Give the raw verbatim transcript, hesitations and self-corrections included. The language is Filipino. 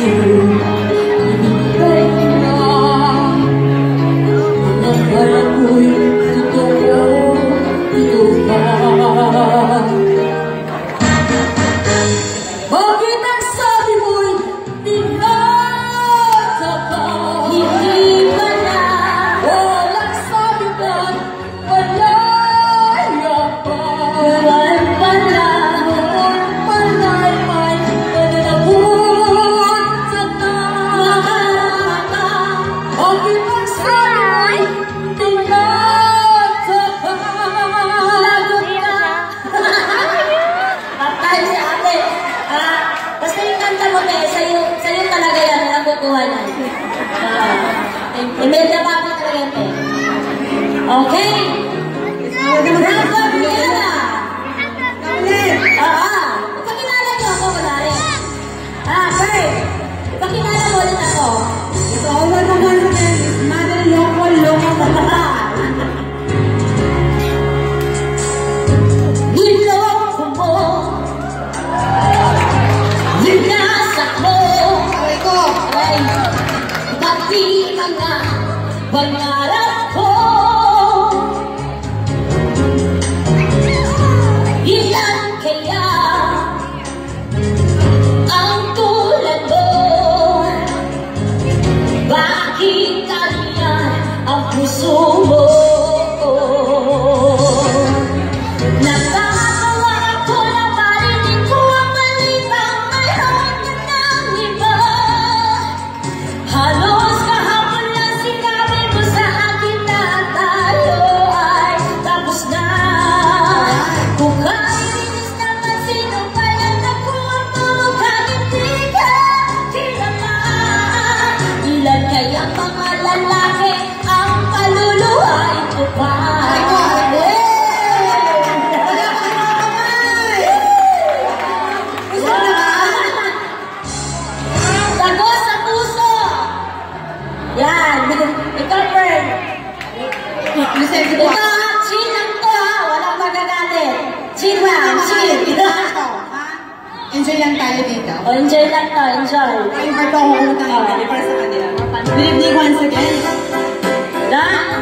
Imenda pa ako talaga. Okay. Bravo, Brianna. Ah, pakilala niyo ako, wala rin. Ah, Kurt. Pakilala mo ulit ako. Ito, all naman sa akin is Mother Loco, Loco, Loco. Niloko mo. Linasak mo. Aray ko. Ay, pati mga pangarap ko. Ilan kaya ang tulad mo? Bakit ganyan ang puso mo? Nakakatawa ako na marinig ko ang balitang mayroon ka ng iba. Halos kahapon lang sinabi mo sa akin na tayo ay tapos na. Kung kaininis naman sino kaya nakuha mo kahit hindi ka kilala. Ilan kaya mga lalaki ang kaluluhay ko pa? Sagot sa puso! Yan! Ikaw, Fern! Ito, chill lang to ha! Walang magagalit! Chill lang! Chill! Enjoy lang tayo dito. O, enjoy lang to! Enjoy! Ay, ito ako utang yung deliver sa kanila. Good evening once again. Na!